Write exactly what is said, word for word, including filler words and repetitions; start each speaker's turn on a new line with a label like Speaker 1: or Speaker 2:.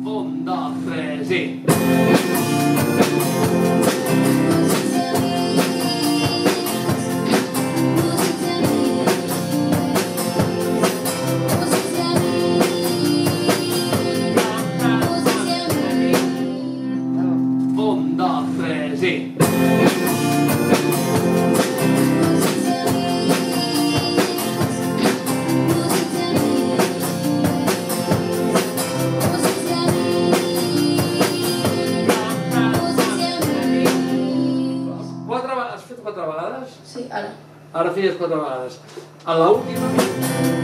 Speaker 1: Un, dos, tres i... Un, dos, tres i... Quatre vegades, has fet quatre vegades?
Speaker 2: Sí, ara.
Speaker 1: Ara feies quatre vegades. A l'última...